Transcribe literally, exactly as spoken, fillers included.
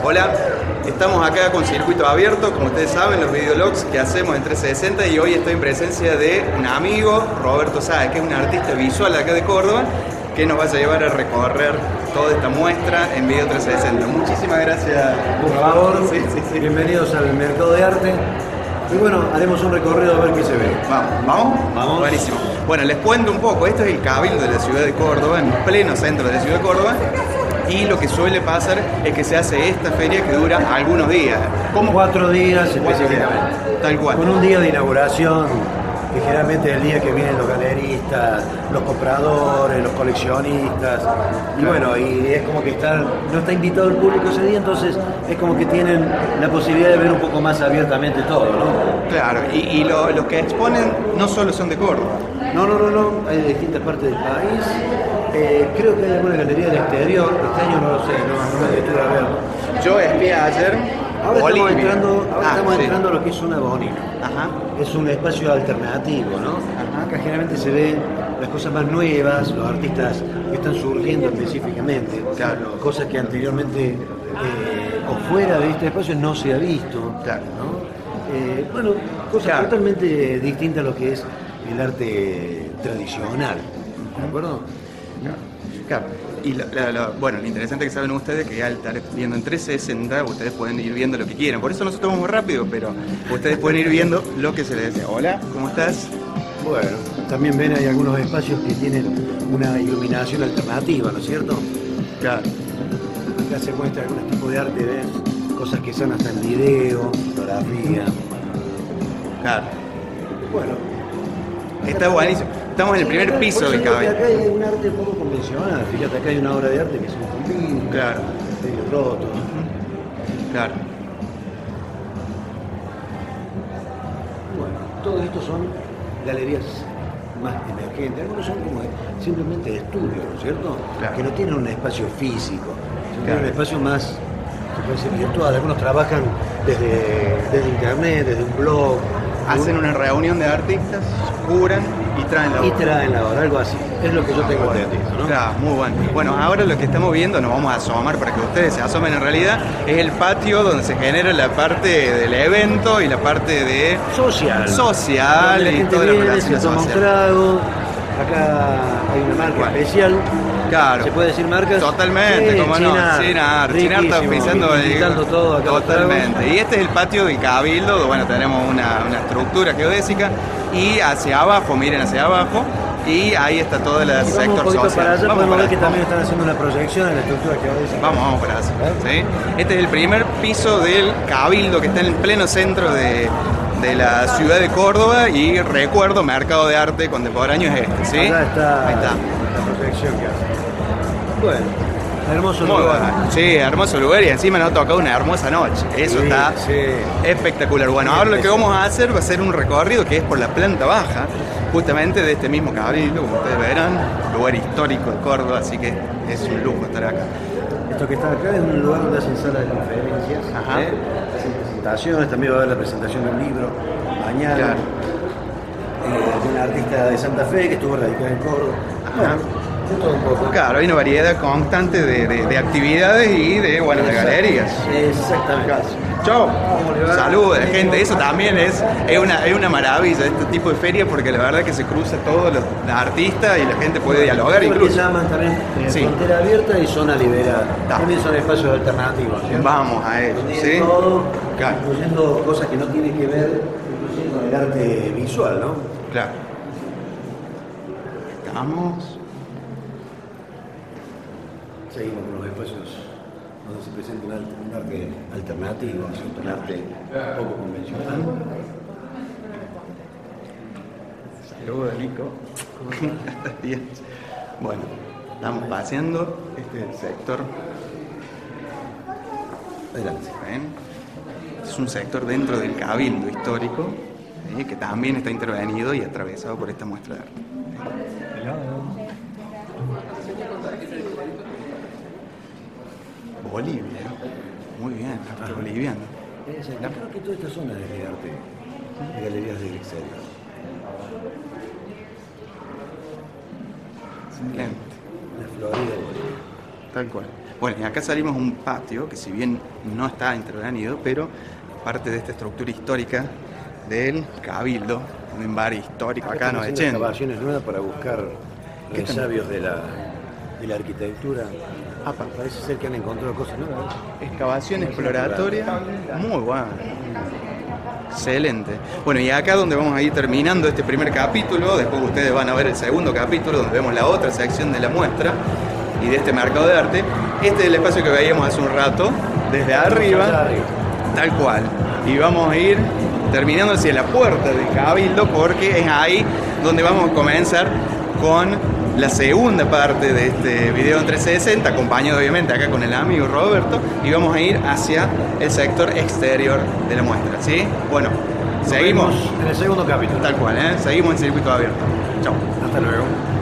Hola, estamos acá con Circuito Abierto, como ustedes saben, los videologs que hacemos en trescientos sesenta, y hoy estoy en presencia de un amigo, Roberto Sáez, que es un artista visual acá de Córdoba, que nos va a llevar a recorrer toda esta muestra en Video trescientos sesenta. Muchísimas gracias. Por favor, sí, sí, sí. Bienvenidos al Mercado de Arte. Y bueno, haremos un recorrido a ver qué se ve. Vamos, ¿vamos? Vamos. Buenísimo. Bueno, les cuento un poco. Esto es el Cabildo de la ciudad de Córdoba, en pleno centro de la ciudad de Córdoba. Y lo que suele pasar es que se hace esta feria que dura algunos días. Como cuatro días específicamente. Tal cual. Con un día de inauguración, que generalmente es el día que vienen los galeristas, los compradores, los coleccionistas. Y bueno, y es como que están, no está invitado el público ese día, entonces es como que tienen la posibilidad de ver un poco más abiertamente todo, ¿no? Claro, y, y lo, los que exponen no solo son de Córdoba. No, no, no, no, hay de distintas partes del país. Eh, creo que hay alguna galería del exterior, este año no lo sé, no, no me detuve a verlo. Yo espié ayer Ahora Bolivia. estamos entrando, ahora Ah, estamos sí. entrando a lo que es una bonita. Ajá. Es un espacio alternativo, ¿no? Ajá. Acá generalmente se ven las cosas más nuevas, los artistas que están surgiendo específicamente, Claro. cosas que anteriormente eh, o fuera de este espacio no se ha visto, Claro. ¿no? Eh, bueno, cosas Claro. totalmente distintas a lo que es el arte tradicional, ¿de acuerdo? Claro. Y lo, lo- lo- bueno, lo interesante que saben ustedes que al estar viendo en trescientos sesenta, ustedes pueden ir viendo lo que quieran. Por eso nosotros vamos rápido, pero ustedes pueden ir viendo lo que se les desea. Hola, ¿cómo estás? Bueno, también ven hay algunos espacios que tienen una iluminación alternativa, ¿no es cierto? Claro. Acá se muestra algún tipo de arte, ¿ves? Cosas que son hasta en video, fotografía. Claro. Bueno. Está buenísimo. Estamos en el primer piso del Cabildo. Cabildo. Acá hay un arte poco convencional. Fíjate, acá hay una obra de arte que es un vidrio, Claro. medio roto. Claro. Bueno, todo esto son galerías más emergentes. Algunos son como simplemente estudios, ¿no es cierto? Claro. Que no tienen un espacio físico, sino Claro. un espacio más, se puede decir, virtual. Algunos trabajan desde, desde internet, desde un blog. Hacen una reunión de artistas, curan y traen la Y obra. traen la obra, algo así. Es lo que yo tengo entendido, ¿no? Claro, muy bueno. Bueno, ahora lo que estamos viendo, nos vamos a asomar para que ustedes se asomen en realidad, es el patio donde se genera la parte del evento y la parte de Social. social Donde la y gente toda la viene, relación se toma un social. trago. Acá hay una marca Bueno. especial. Claro. ¿Se puede decir marcas? Totalmente, Sí, como no, Chinar. Chinar, Chinar está Riquísimo, pisando el- invitando todo acá. Totalmente. Y este es el patio del Cabildo, donde, bueno, tenemos una, una estructura geodésica y hacia abajo, miren hacia abajo, y ahí está todo el Y vamos sector un poquito social. para allá, Vamos podemos para ver que allá. también están haciendo una proyección en la estructura que ahora dicen. Vamos, vamos para allá. ¿Eh? ¿Sí? Este es el primer piso del Cabildo, que está en el pleno centro de, de la ciudad de Córdoba, y recuerdo, mercado de arte contemporáneo es este, ¿sí? Acá está, Ahí está. la proyección que hace. Bueno, hermoso Muy lugar. bueno. Sí, hermoso lugar, y encima nos ha tocado una hermosa noche. Eso Sí, está sí. espectacular. Bueno, ahora lo que vamos a hacer va a ser un recorrido que es por la planta baja, justamente de este mismo Cabildo, como ustedes verán, lugar histórico de Córdoba, así que es un lujo estar acá. Esto que está acá es un lugar donde hacen salas de conferencias, Ajá. ¿eh? Hacen presentaciones, también va a haber la presentación de un libro mañana, Claro. eh, de una artista de Santa Fe que estuvo radicada en Córdoba. Ajá. De todo un poco. Claro, hay una variedad constante de, de- de actividades y de, bueno, de galerías. Exactamente. Chau. ¿Cómo le va? Saludos, gente. Eso también es, es, una, es una maravilla, este tipo de feria, porque la verdad que se cruza todos los artistas y la gente puede dialogar Lo que incluso. llaman también eh, Sí. frontera abierta y zona liberada. Ta. También son espacios alternativos, ¿cierto? Vamos a eso, Donde ¿sí? todo, Claro. incluyendo cosas que no tienen que ver inclusive con el arte visual, ¿no? Claro. Estamos. Seguimos con los espacios donde se presenta un arte, un arte alternativo, ¿no es cierto? Un arte poco convencional. Saludos, Nico. Bien. Bueno, estamos paseando. Este es el sector. Adelante. ¿Ven? Es un sector dentro del Cabildo histórico, ¿sí? Que también está intervenido y atravesado por esta muestra de arte. Bolivia. Muy bien, arte boliviano. Es el- creo que toda esta zona es de arte, de galerías del exterior. Excelente. La Florida de Bolivia. Tal cual. Bueno, y acá salimos a un patio que si bien no está intervenido, pero parte de esta estructura histórica del Cabildo, un bar histórico acá, acá no haciendo echen. excavaciones nuevas para buscar ¿Qué están? sabios de la, de la arquitectura. Apa. Parece ser que han encontrado cosas nuevas. Excavación exploratoria, muy buena. Excelente. Bueno, y acá donde vamos a ir terminando este primer capítulo, después ustedes van a ver el segundo capítulo, donde vemos la otra sección de la muestra y de este mercado de arte. Este es el espacio que veíamos hace un rato, desde arriba, tal cual. Y vamos a ir terminando hacia la puerta del Cabildo, porque es ahí donde vamos a comenzar con la segunda parte de este video en trescientos sesenta, acompañado obviamente acá con el amigo Roberto, y vamos a ir hacia el sector exterior de la muestra, ¿sí? Bueno, Nos seguimos vemos en el segundo capítulo. tal cual, ¿eh? Seguimos en circuito abierto. Chao. Hasta luego.